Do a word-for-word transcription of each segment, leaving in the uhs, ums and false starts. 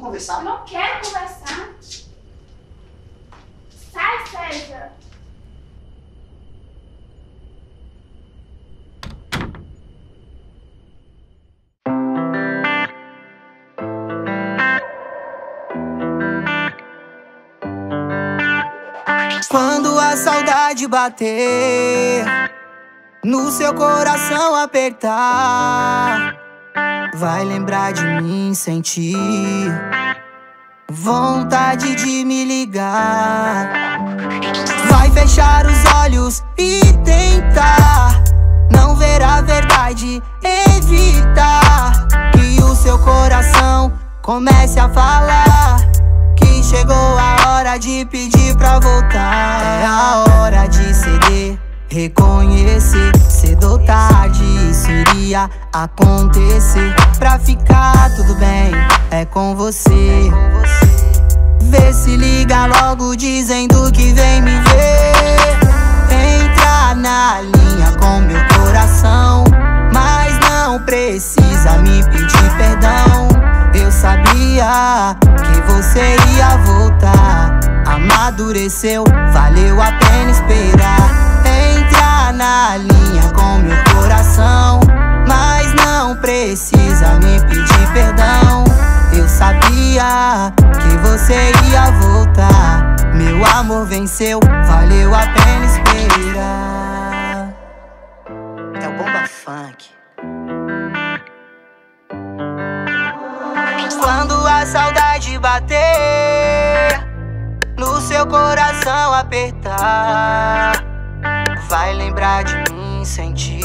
conversar? Não quero conversar. Sai, César. Quando a saudade bater, no seu coração apertar, vai lembrar de mim, sentir vontade de me ligar. Vai fechar os olhos e tentar não ver a verdade, evitar que o seu coração comece a falar que chegou a hora de pedir pra voltar. É a hora de ceder, reconhecer, cedo ou tarde isso iria acontecer. Pra ficar tudo bem, é com você. Vê se liga logo dizendo que vem me ver. Entra na linha com meu coração, mas não precisa me pedir perdão. Eu sabia que você ia voltar. Amadureceu, valeu a pena esperar. Entra na linha com meu coração, mas não precisa me pedir perdão. Eu sabia que você ia voltar. Meu amor venceu, valeu a pena esperar. É o Bomba Funk. Quando a saudade bater, no seu coração apertar, vai lembrar de mim, sentir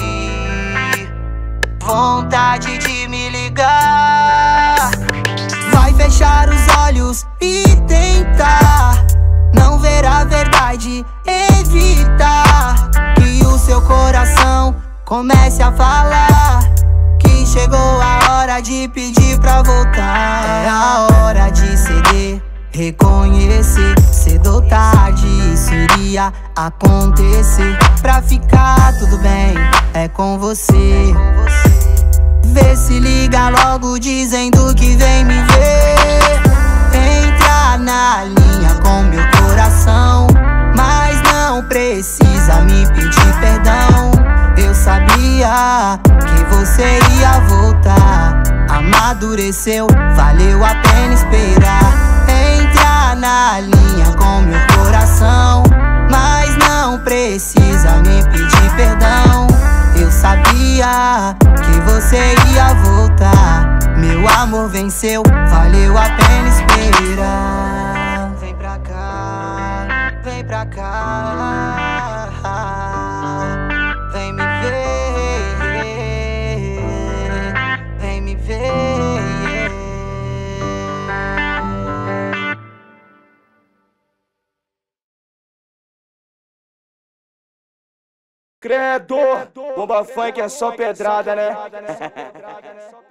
vontade de me ligar. Vai fechar os olhos e tentar não ver a verdade, evitar que o seu coração comece a falar que chegou a hora de pedir pra voltar. É a hora de ceder, reconhecer, cedo ou tarde isso iria acontecer. Pra ficar tudo bem, é com você. Vê se liga logo dizendo que vem me ver. Entra na linha com meu coração, mas não precisa me pedir perdão. Eu sabia que você ia voltar. Amadureceu, valeu a pena esperar. Entra na linha com meu coração, mas não precisa me pedir perdão. Eu sabia que você ia voltar. Meu amor venceu, valeu a pena esperar. Vem pra cá, vem pra cá, vem me ver, vem me ver. Credo, Bomba Funk é só pedrada, né?